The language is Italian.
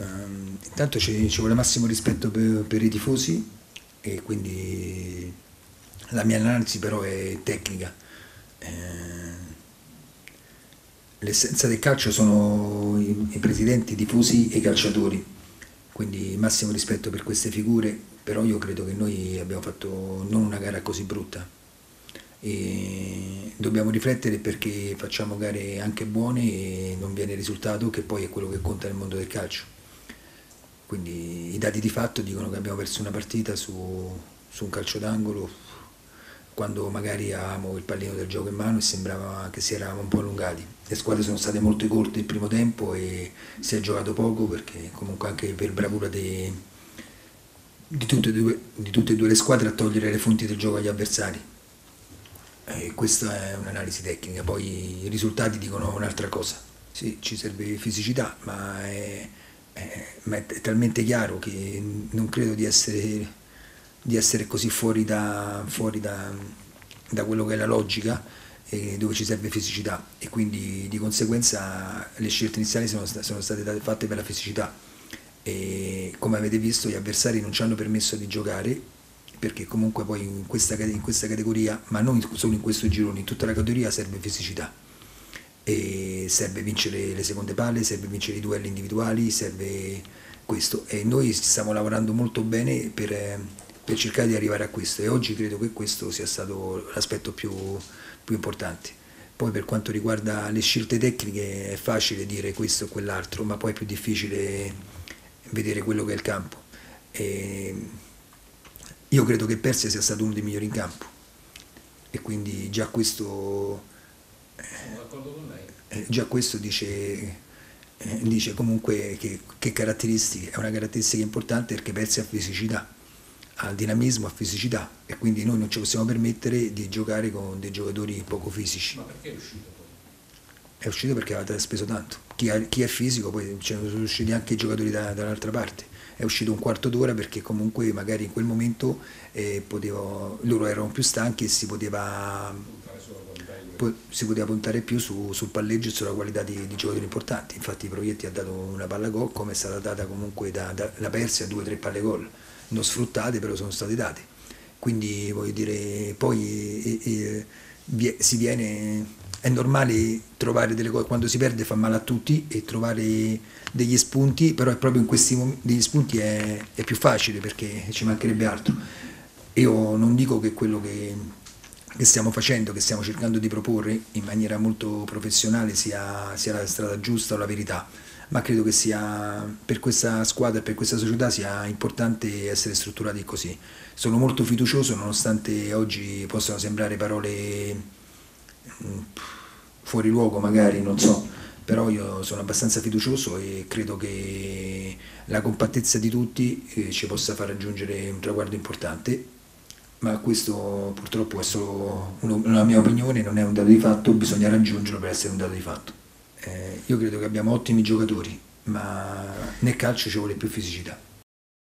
Intanto ci vuole massimo rispetto per i tifosi e quindi la mia analisi però è tecnica. Eh, L'essenza del calcio sono i presidenti, i tifosi e i calciatori, quindi massimo rispetto per queste figure, però io credo che noi abbiamo fatto non una gara così brutta e dobbiamo riflettere perché facciamo gare anche buone e non viene il risultato che poi è quello che conta nel mondo del calcio. Quindi i dati di fatto dicono che abbiamo perso una partita su un calcio d'angolo quando magari avevamo il pallino del gioco in mano e sembrava che si eravamo un po' allungati. Le squadre sono state molto corte il primo tempo e si è giocato poco perché comunque anche per bravura di tutte e due le squadre a togliere le fonti del gioco agli avversari. E questa è un'analisi tecnica, poi i risultati dicono un'altra cosa. Sì, ci serve fisicità, ma è talmente chiaro che non credo di essere così da quello che è la logica, dove ci serve fisicità e quindi di conseguenza le scelte iniziali sono state fatte per la fisicità e come avete visto gli avversari non ci hanno permesso di giocare perché comunque poi in questa categoria, ma non solo in questo girone, in tutta la categoria serve fisicità e serve vincere le seconde palle, serve vincere i duelli individuali, serve questo e noi stiamo lavorando molto bene per cercare di arrivare a questo e oggi credo che questo sia stato l'aspetto più importante. Poi per quanto riguarda le scelte tecniche è facile dire questo o quell'altro, ma poi è più difficile vedere quello che è il campo. E io credo che Persia sia stato uno dei migliori in campo e quindi Sono d'accordo con lei. già questo dice comunque che caratteristiche, è una caratteristica importante perché Persia ha fisicità, ha dinamismo, ha fisicità e quindi noi non ci possiamo permettere di giocare con dei giocatori poco fisici. Ma perché è uscito poi? È uscito perché aveva speso tanto. Chi è fisico, poi sono usciti anche i giocatori dall'altra parte. È uscito un quarto d'ora perché comunque magari in quel momento loro erano più stanchi e Puntare sulla qualità di quello. si poteva puntare più sul palleggio e sulla qualità di giocatori importanti. Infatti Proietti ha dato una palla gol come è stata data comunque la Persia, 2 o 3 palle gol, non sfruttate però sono state date. Quindi voglio dire, poi si viene, è normale trovare delle cose, quando si perde fa male a tutti e trovare degli spunti, però è proprio in questi momenti degli spunti è più facile perché ci mancherebbe altro. Io non dico che quello che stiamo facendo, che stiamo cercando di proporre in maniera molto professionale sia la strada giusta o la verità, ma credo che sia per questa squadra e per questa società sia importante essere strutturati così. Sono molto fiducioso nonostante oggi possano sembrare parole fuori luogo magari, non so, però io sono abbastanza fiducioso e credo che la compattezza di tutti ci possa far raggiungere un traguardo importante, ma questo purtroppo è solo una mia opinione, non è un dato di fatto, bisogna raggiungerlo per essere un dato di fatto. Io credo che abbiamo ottimi giocatori, ma nel calcio ci vuole più fisicità.